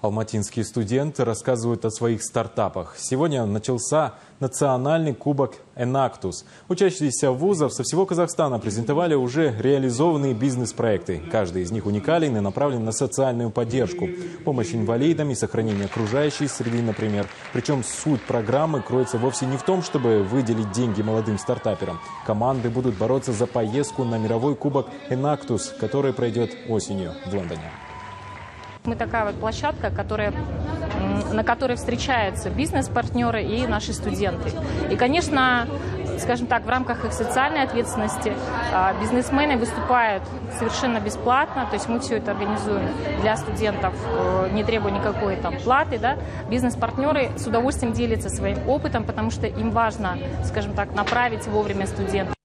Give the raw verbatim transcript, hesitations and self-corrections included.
Алматинские студенты рассказывают о своих стартапах. Сегодня начался национальный кубок «Enactus». Учащиеся вузов со всего Казахстана презентовали уже реализованные бизнес-проекты. Каждый из них уникален и направлен на социальную поддержку, помощь инвалидам и сохранение окружающей среды, например. Причем суть программы кроется вовсе не в том, чтобы выделить деньги молодым стартаперам. Команды будут бороться за поездку на мировой кубок «Enactus», который пройдет осенью в Лондоне. Мы такая вот площадка, которая, на которой встречаются бизнес-партнеры и наши студенты. И, конечно, скажем так, в рамках их социальной ответственности бизнесмены выступают совершенно бесплатно. То есть мы все это организуем для студентов, не требуя никакой там платы. Да? Бизнес-партнеры с удовольствием делятся своим опытом, потому что им важно, скажем так, направить вовремя студентов.